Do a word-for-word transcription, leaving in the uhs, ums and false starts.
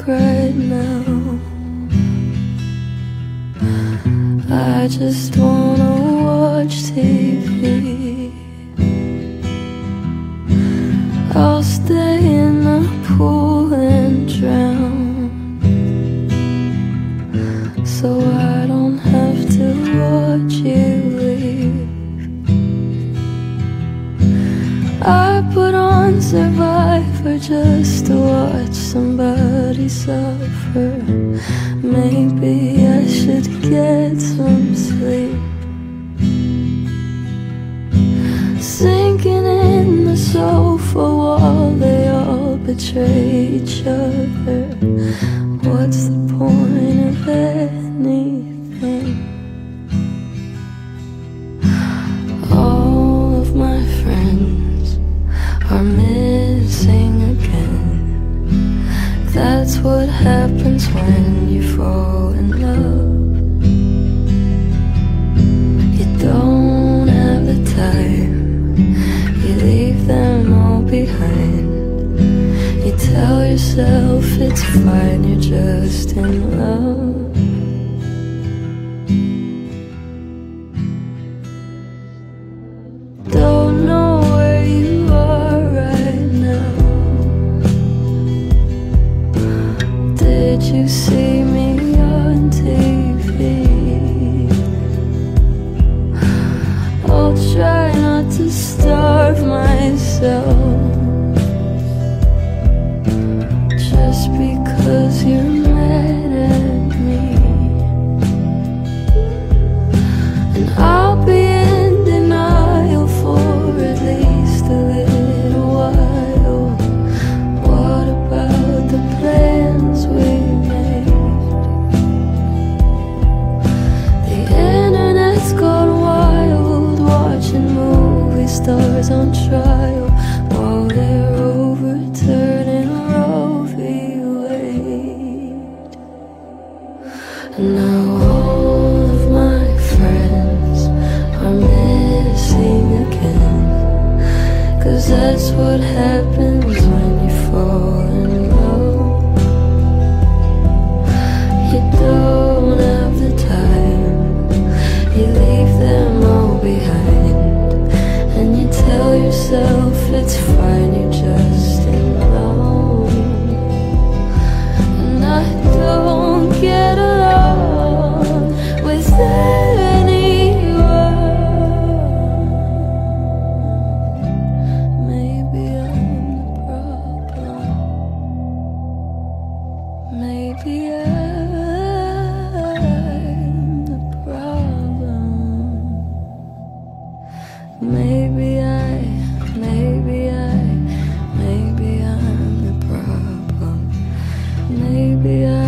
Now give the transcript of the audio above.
right now. I just wanna watch T V. I'll stay in the pool and drown, so I don't have to watch you leave. I put on Survivor just to watch somebody suffer. Maybe I should get some sleep. Sinking in the sofa wall, they all betray each other. What's the point of anything? All of my friends are missing again. That's what happens when you fall in love. You don't have the time, you leave them all behind. You tell yourself it's fine, you're just in love. Don't know where you are right now. Did you see me on T V? I'll try not to starve myself just because you're mad at me. And I'll be in denial for at least a little while. What about the plans we made? The internet's gone wild, watching movie stars on trial while they're overturning Roe v. Wade. And now all of my friends are missing again, 'cause that's what happens when you fall in love. You don't have the time, you leave them all behind, and you tell yourself it's fine, you're just in love. And I don't get along with anyone. Maybe I'm the problem. Maybe I'm the problem. Maybe I, maybe I, maybe I'm the problem. Maybe I